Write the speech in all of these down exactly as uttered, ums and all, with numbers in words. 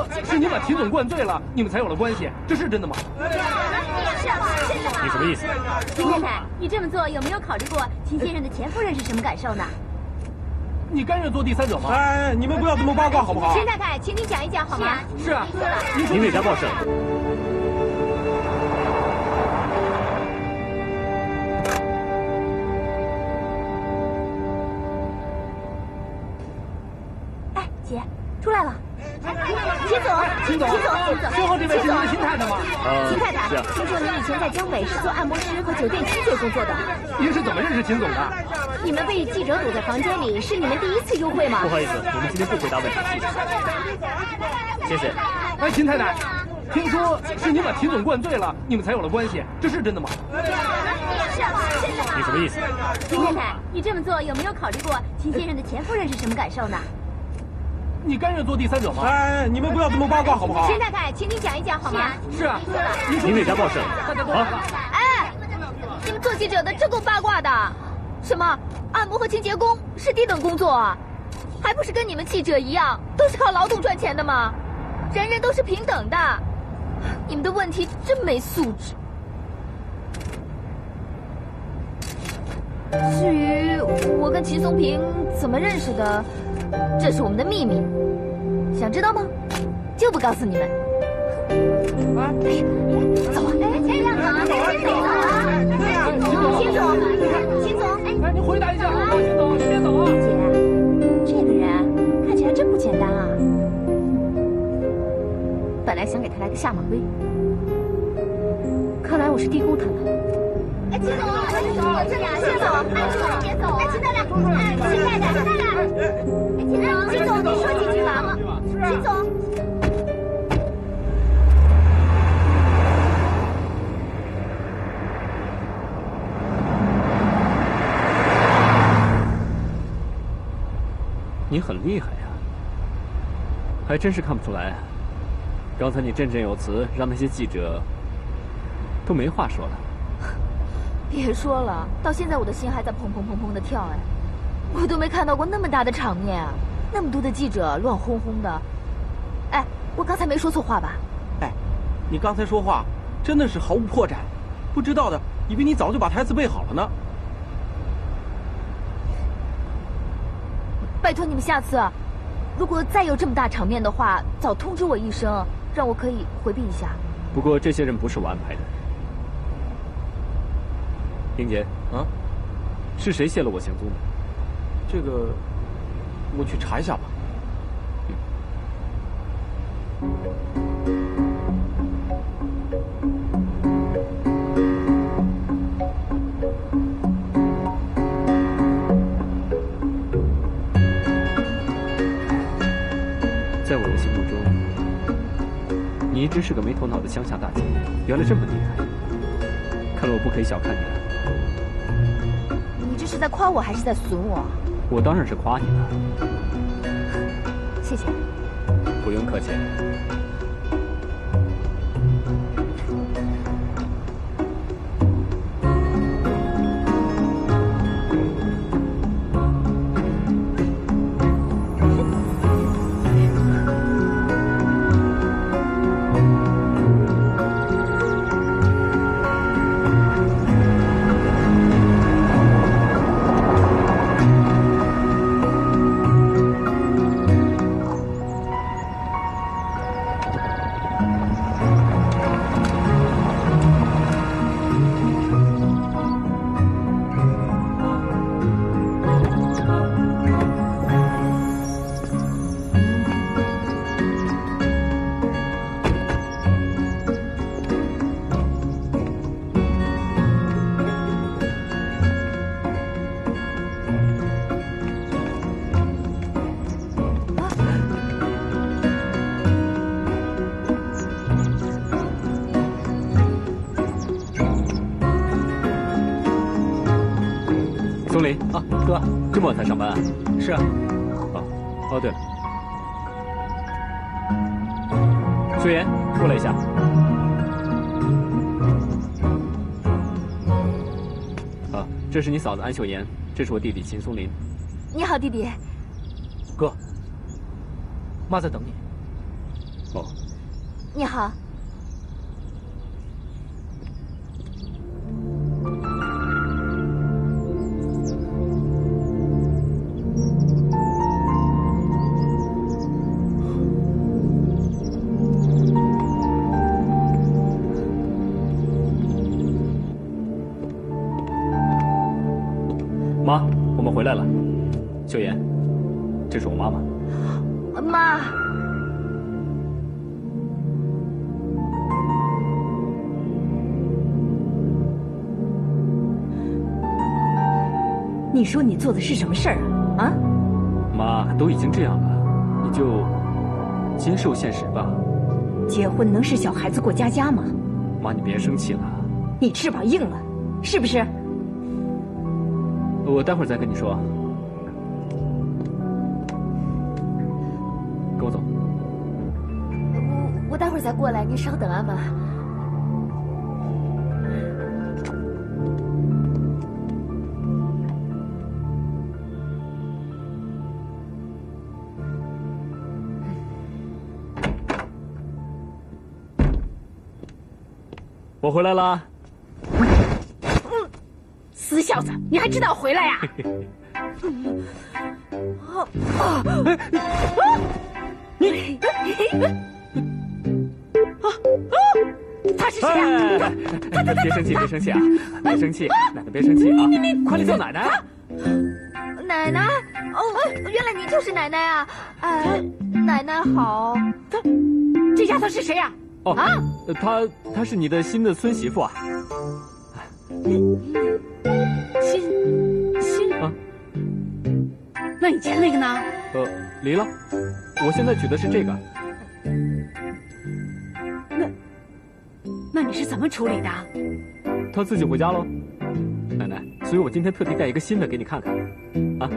是你把秦总灌醉了，你们才有了关系，这是真的吗？ 是啊，真的。 你什么意思？ 秦太太，你这么做有没有考虑过秦先生的前夫人是什么感受呢？ 你甘愿做第三者吗？ 哎，你们不要这么八卦好不好？ 秦太太，请你讲一讲好吗？ 是啊，是啊。 您这家暴胜。 姐，出来了。秦总， 秦总， 秦总，秦总， 身后这位是您的秦太太吗？ 呃， 秦太太，听说您以前在江北是做按摩师和酒店清洁工作的。 您是怎么认识秦总的？ 你们被记者堵在房间里，是你们第一次幽会吗？ 不好意思，我们今天不回答问题。谢谢。 哎，秦太太，听说是您把秦总灌醉了，你们才有了关系，这是真的吗？ 是啊，真的。 你什么意思？ 秦太太，你这么做有没有考虑过秦先生的前夫人是什么感受呢？ 你甘愿做第三者吗？ 哎，你们不要这么八卦好不好？ 秦太太，请你讲一讲好吗？ 是啊，是啊。 您这家暴胜。 啊！哎，你们做记者的真够八卦的。什么？按摩和清洁工是低等工作啊？还不是跟你们记者一样，都是靠劳动赚钱的吗？人人都是平等的。你们的问题真没素质。至于我跟秦松平怎么认识的，这是我们的秘密。想知道吗？就不告诉你们。啊！哎呀，走啊！哎，先让走啊！先走啊！秦总，秦总，哎， 哎，你回答一下好吗？秦总，你别走啊！ 姐，这个人看起来真不简单啊。本来想给他来个下马威，看来我是低估他了。 哎，秦总，秦总，我这里啊，先走，哎，秦总别走，哎，秦太太，哎，秦太太，秦太太，哎，秦总，秦总，你说几句话嘛？秦总。 你很厉害呀，还真是看不出来。刚才你振振有词，让那些记者都没话说了。 别说了，到现在我的心还在砰砰砰砰的跳哎，我都没看到过那么大的场面啊，那么多的记者乱哄哄的。哎，我刚才没说错话吧？ 哎，你刚才说话真的是毫无破绽，不知道的以为你早就把台词背好了呢。 拜托你们下次，如果再有这么大场面的话，早通知我一声，让我可以回避一下。 不过这些人不是我安排的。 林杰， 啊， 是谁泄露我行踪的？ 这个，我去查一下吧。 在我的心目中，你一直是个没头脑的乡下大姐，原来这么厉害。看来我不可以小看你了。 你这是在夸我还是在损我？ 我当然是夸你了。 谢谢。 不用客气。钟离啊，哥，这么晚才上班啊？ 是啊。 哦，哦，对了，素颜，过来一下。啊，这是你嫂子安秀妍，这是我弟弟秦松林。 你好，弟弟。 哥，妈在等你。 哦， 你好。 妈，我们回来了。秀妍，这是我妈妈。 妈， 你说你做的是什么事儿啊？啊？ 妈，都已经这样了，你就接受现实吧。 结婚能是小孩子过家家吗？ 妈，你别生气了。 你翅膀硬了，是不是？ 我待会儿再跟你说。跟我走。 我我待会儿再过来，您稍等啊，妈。 我回来啦。 死小子，你还知道回来呀？你啊啊！他是谁呀？ 他他别生气，别生气啊！别生气，奶奶别生气啊！你你快来叫奶奶！ 奶奶，哦，原来你就是奶奶啊！哎，奶奶好。 他这丫头是谁呀？ 哦啊，她她是你的新的孙媳妇啊。 新新啊？ 那以前那个呢？ 呃，离了。我现在娶的是这个。 那那你是怎么处理的？ 他自己回家喽，奶奶。所以我今天特地带一个新的给你看看。啊？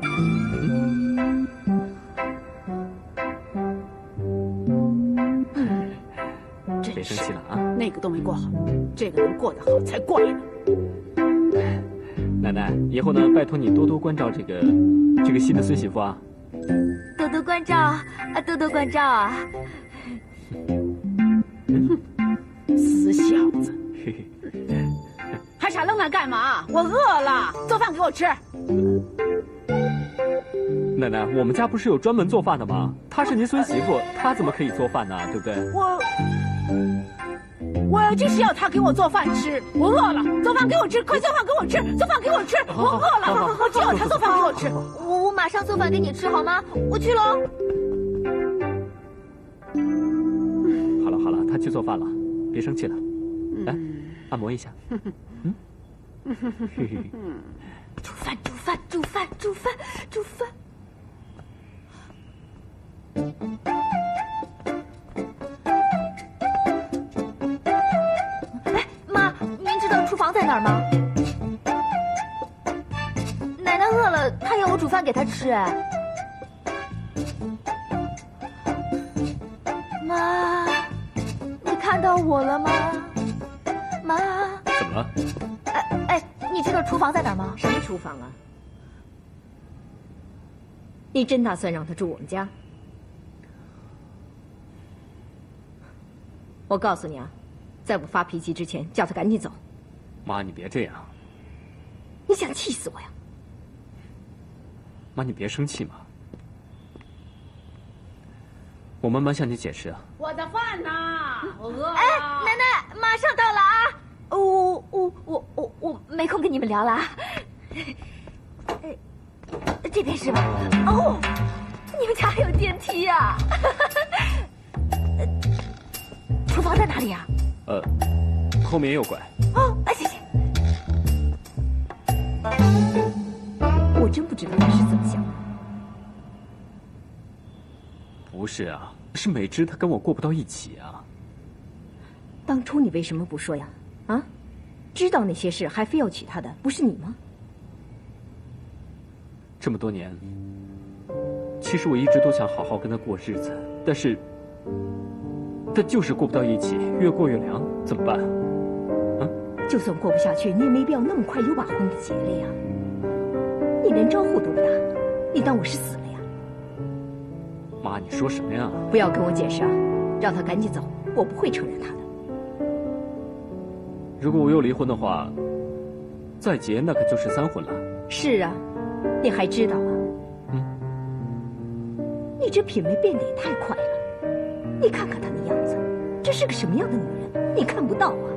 嗯。别生气了啊！ 那个都没过好，这个能过得好才怪呢。 奶奶，以后呢，拜托你多多关照这个这个新的孙媳妇啊。 多多关照啊，多多关照啊！ 死小子，还傻愣那干嘛？我饿了，做饭给我吃。 奶奶，我们家不是有专门做饭的吗？她是您孙媳妇，她怎么可以做饭呢？对不对？ 我。我就是要他给我做饭吃，我饿了，做饭给我吃，快做饭给我吃，做饭给我吃，我饿了，我就要他做饭给我吃。 我我马上做饭给你吃好吗？我去喽。 好了好了，他去做饭了，别生气了，来按摩一下。嗯。 煮饭煮饭煮饭煮饭煮饭。厨房在哪儿吗？奶奶饿了，她要我煮饭给她吃。哎，妈，你看到我了吗？妈， 怎么了？ 哎哎，你知道厨房在哪儿吗？ 什么厨房啊？你真打算让他住我们家？我告诉你啊，在我发脾气之前，叫他赶紧走。 妈，你别这样。 你想气死我呀？ 妈，你别生气嘛。我慢慢向你解释啊。 我的饭呢？我饿了。 哎，奶奶，马上到了啊！我我我我我没空跟你们聊了。这边是吧？哦，你们家还有电梯呀？厨房在哪里呀？ 呃，后面右拐。 哦，哎，谢谢。 我真不知道你是怎么想的。 不是啊，是美芝她跟我过不到一起啊。 当初你为什么不说呀？啊，知道那些事还非要娶她的，不是你吗？ 这么多年，其实我一直都想好好跟她过日子，但是，但就是过不到一起，越过越凉，怎么办？啊？ 就算过不下去，你也没必要那么快有把婚给结了呀。你连招呼都不打，你当我是死了呀？ 妈，你说什么呀？ 不要跟我解释啊！ 让他赶紧走，我不会承认他的。 如果我又离婚的话，再结那可就是三婚了。 是啊，你还知道啊？ 嗯。 你这品味变得也太快了。你看看她的样子，这是个什么样的女人？你看不到啊？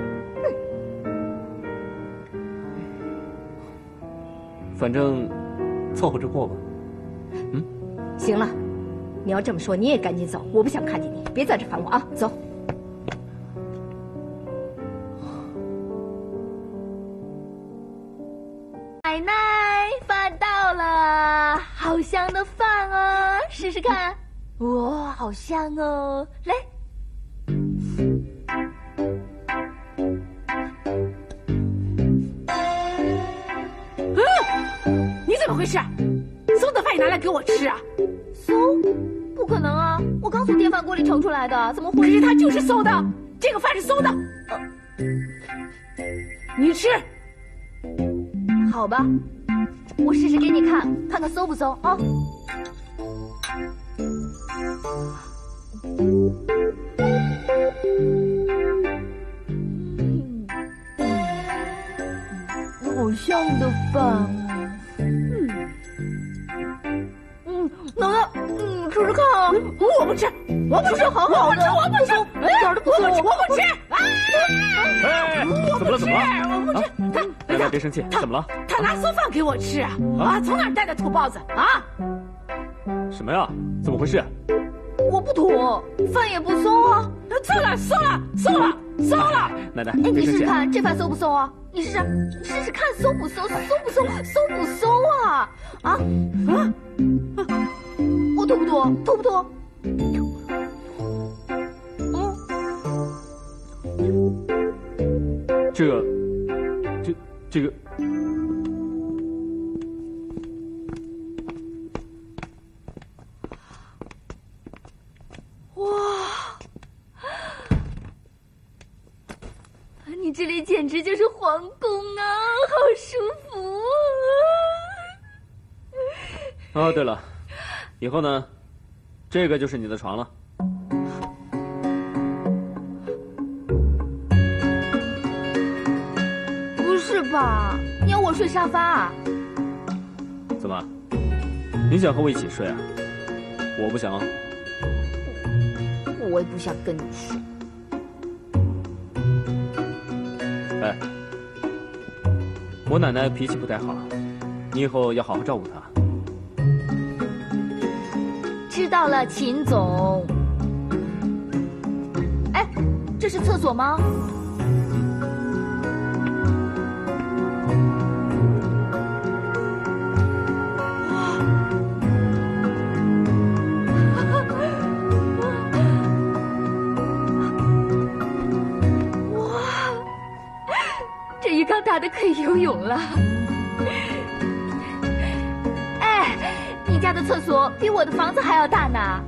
反正凑合着过吧。嗯。 行了，你要这么说，你也赶紧走，我不想看见你，别在这烦我啊！走。 奶奶，饭到了，好香的饭哦，试试看。哇，好香哦！来， 嗯，你怎么回事？馊的饭也拿来给我吃啊？ 馊？不可能啊！我刚从电饭锅里盛出来的，怎么会？ 可是它就是馊的，这个饭是馊的。呃、你吃。 好吧，我试试给你看，看看馊不馊啊？嗯，好香的饭啊！嗯，嗯，奶奶，嗯，试试看啊！ 我不吃，我不吃， 好好的， 我不吃，我不吃， 一点都不馊， 我不吃。 哎，怎么了？怎么了？ 我不吃。他， 奶奶别生气，怎么了？ 他拿馊饭给我吃啊！啊，从哪儿带的土包子啊？ 什么呀？怎么回事？ 我不土，饭也不馊啊！ 馊了，馊了，馊了，馊了！ 奶奶， 哎，你别生气。 试试看，这饭馊不馊啊？你试试，你试试看馊不馊，馊不馊，馊不馊啊？啊啊！我吐不吐？吐不吐？嗯， 这个，这这个。 哇，你这里简直就是皇宫啊，好舒服啊！ 哦，对了，以后呢，这个就是你的床了。 不是吧？你要我睡沙发啊？ 怎么？你想和我一起睡啊？我不想啊。 我也不想跟你睡。 哎，我奶奶脾气不太好，你以后要好好照顾她。 知道了，秦总。哎，这是厕所吗？浴缸大的可以游泳了。哎，你家的厕所比我的房子还要大呢。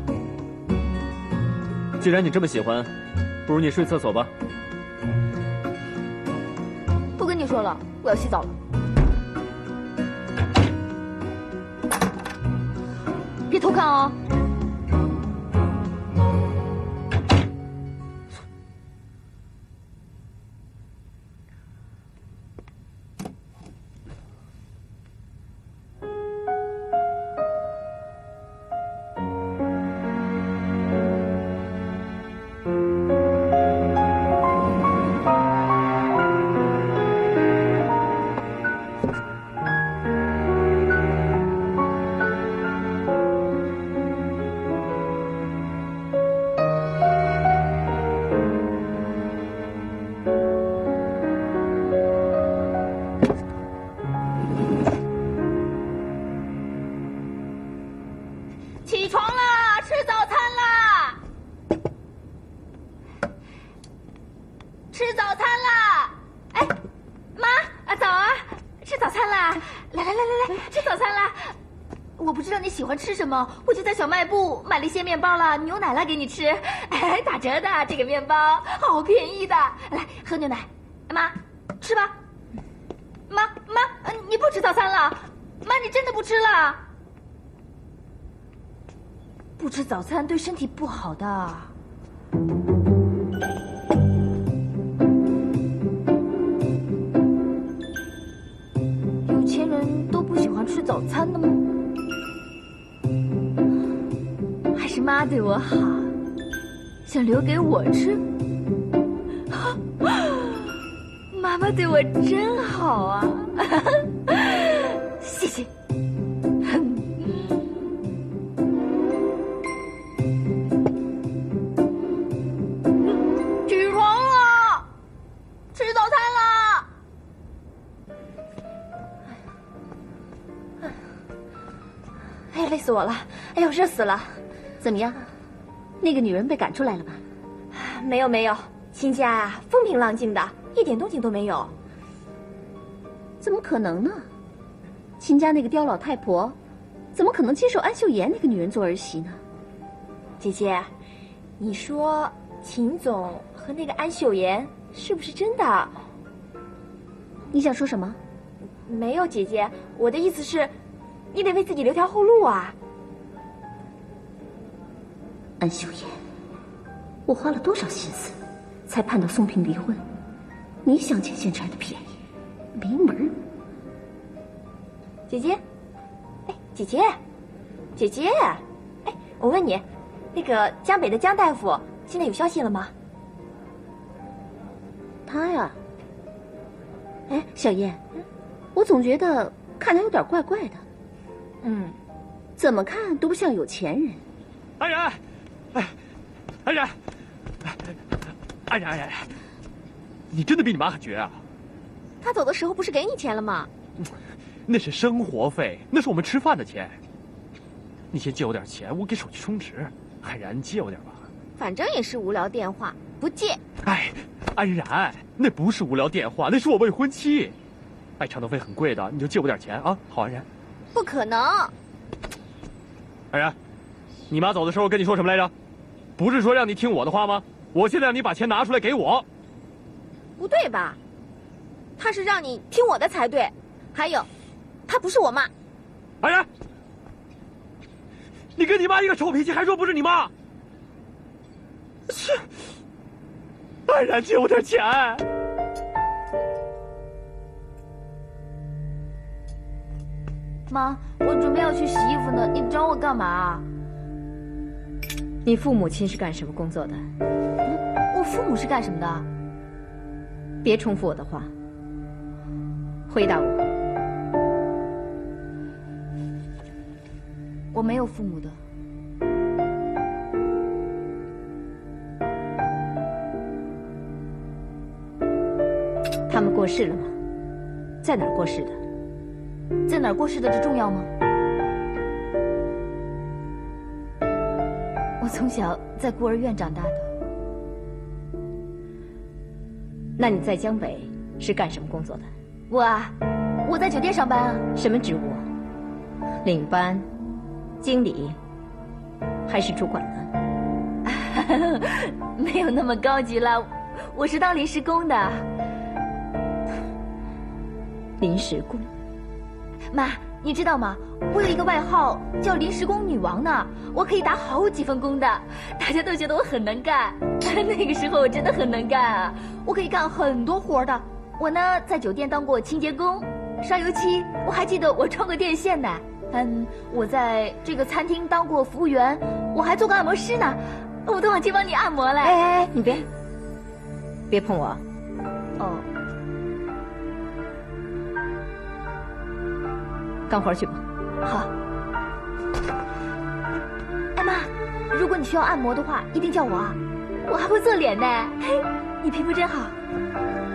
既然你这么喜欢，不如你睡厕所吧。 不跟你说了，我要洗澡了。别偷看哦。起床啦，吃早餐啦！吃早餐啦！哎，妈啊，早啊，吃早餐啦！来来来来来，吃早餐啦！我不知道你喜欢吃什么，我就在小卖部买了一些面包啦、牛奶啦给你吃。哎，打折的这个面包，好便宜的。来，喝牛奶。妈，吃吧。妈妈，你不吃早餐了？妈，你真的不吃了？不吃早餐对身体不好的。 有钱人都不喜欢吃早餐的吗？还是妈对我好，想留给我吃？妈妈对我真好啊！谢谢。起床了，吃早餐了。哎呀，累死我了！哎呦，热死了！ 怎么样？那个女人被赶出来了吧？ 没有没有，亲家啊，风平浪静的，一点动静都没有。 怎么可能呢？秦家那个刁老太婆，怎么可能接受安秀妍那个女人做儿媳呢？ 姐姐，你说秦总和那个安秀妍是不是真的？ 你想说什么？ 没有，姐姐，我的意思是，你得为自己留条后路啊。 安秀妍，我花了多少心思，才盼到宋平离婚，你想捡现成的便宜，没门儿！ 姐姐，哎，姐姐，姐姐，哎，我问你，那个江北的江大夫现在有消息了吗？ 他呀，哎，小燕，我总觉得看他有点怪怪的。 嗯， 怎么看都不像有钱人。 安然，哎，安然，安然，安然，你真的比你妈还绝啊！ 他走的时候不是给你钱了吗？ 那是生活费，那是我们吃饭的钱。你先借我点钱，我给手机充值。安然，借我点吧。 反正也是无聊电话，不借。 哎，安然，那不是无聊电话，那是我未婚妻。哎，长途费很贵的，你就借我点钱啊！好，安然。 不可能。 安然，你妈走的时候跟你说什么来着？不是说让你听我的话吗？我现在让你把钱拿出来给我。 不对吧？他是让你听我的才对。还有，她不是我妈。 安然，你跟你妈一个臭脾气，还说不是你妈？是，安然，借我点钱。 妈，我准备要去洗衣服呢，你找我干嘛？ 你父母亲是干什么工作的？ 嗯，我父母是干什么的？ 别重复我的话，回答我。 我没有父母的。 他们过世了吗？在哪儿过世的？ 在哪儿过世的，这重要吗？我从小在孤儿院长大的。 那你在江北是干什么工作的？ 我啊，我在酒店上班啊。 什么职务？领班、经理，还是主管呢？ 没有那么高级了，我是当临时工的。 临时工。 妈，你知道吗？我有一个外号叫临时工女王呢，我可以打好几份工的，大家都觉得我很能干。那个时候我真的很能干啊，我可以干很多活的。我呢，在酒店当过清洁工、刷油漆，我还记得我装过电线呢。嗯，我在这个餐厅当过服务员，我还做过按摩师呢，我都忘记帮你按摩了。 哎哎哎，你别，别碰我。 哦。 干活去吧。 好。哎妈，如果你需要按摩的话，一定叫我啊，我还会做脸呢。嘿，你皮肤真好。